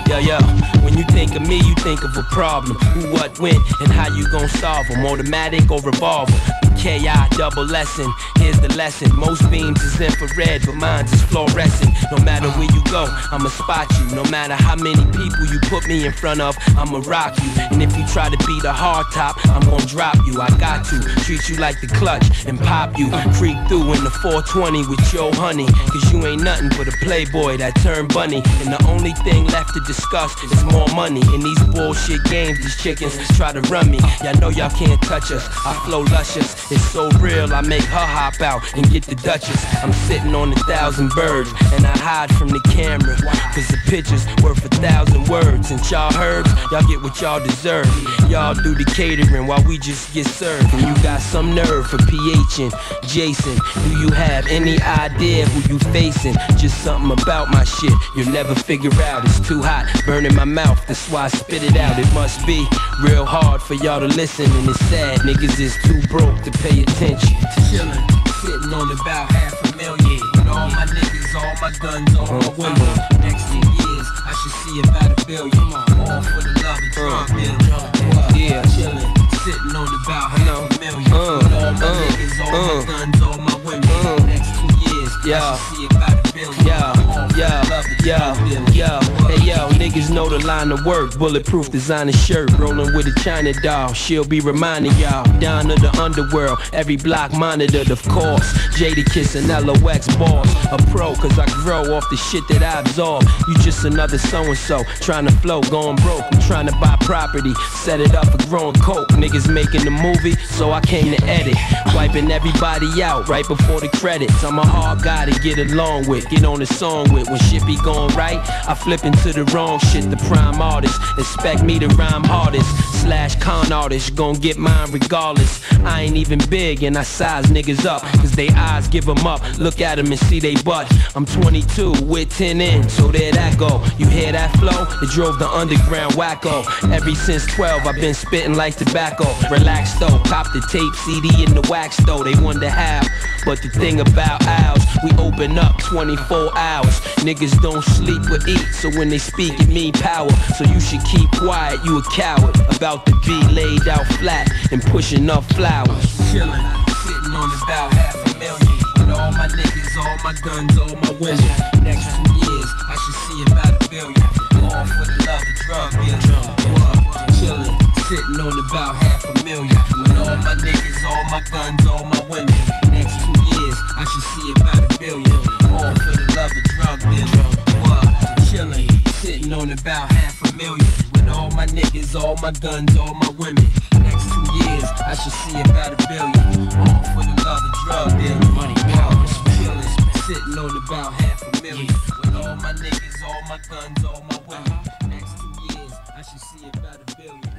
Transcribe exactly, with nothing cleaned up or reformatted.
Yo, yo, when you think of me, you think of a problem. Who, what, when, and how you gon' solve them. Automatic or revolver. K I double lesson, here's the lesson. Most beams is infrared, but mine's is fluorescent. No matter where you go, I'ma spot you. No matter how many people you put me in front of, I'ma rock you. And if you try to be the hard top, I'm gon' drop you. I got to treat you like the clutch and pop you. Creep through in the four twenty with your honey, cause you ain't nothing but a playboy that turned bunny. And the only thing left to discuss is more money. In these bullshit games, these chickens try to run me. Y'all know y'all can't touch us, I flow luscious. It's so real, I make her hop out and get the Duchess. I'm sitting on a thousand birds, and I hide from the camera, cause the picture's worth a thousand words. And y'all herbs, y'all get what y'all deserve. Y'all do the catering while we just get served. And you got some nerve for P H and Jason. Do you have any idea who you facing? Just something about my shit you'll never figure out. It's too hot, burning my mouth, that's why I spit it out. It must be real hard for y'all to listen, and it's sad niggas is too broke to pay attention. Chillin', sitting on about half a million. With all my niggas, all my guns, all my women. Next two years, I should see about a billion. All for the love of drug dealing. Yeah, chillin', sitting on about half a million. With all my niggas, all my guns, all my women. Next two years, I should see about a billion. Yo, yo, yo, hey yo, niggas know the line of work. Bulletproof designer shirt, rolling with a China doll. She'll be reminding y'all, down to the underworld, every block monitored, of course. Jadakiss and L O X boss, a pro, cause I grow off the shit that I absorb. You just another so-and-so, trying to flow, going broke. I'm trying to buy property, set it up for growing coke. Niggas making the movie, so I came to edit. Wiping everybody out right before the credits. I'm a hard guy to get along with, get on the song with. When shit be going right, I flip into the wrong shit. The prime artist, expect me to rhyme hardest. Slash con artist, gon' get mine regardless. I ain't even big and I size niggas up, cause they eyes give them up. Look at them and see they butt. I'm twenty-two with ten in, so there that go. You hear that flow? It drove the underground wacko. Ever since twelve, I've been spitting like tobacco. Relax though, cop the tape, C D in the wax though. They wonder how, but the thing about ours, we open up twenty-four hours. Niggas don't sleep or eat, so when they speak it mean power. So you should keep quiet, you a coward. About to be laid out flat and pushing up flowers. Chillin', sitting on about half a million. With all my niggas, all my guns, all my women. Next two years, I should see about a billion. All for the love of drug dealing. Chillin', sitting on about half a million. With all my niggas, all my guns, all my women. Next two years, I should see about a billion. All for the love of drug dealing. Chillin', sitting on about half a million. With all my niggas, all my guns, all my women. Next two years, I should see about a billion. All for the love of drug dealing. Money, power, chillin', sitting on about half a million. With all my niggas, all my guns, all my women. Next two years, I should see about a billion.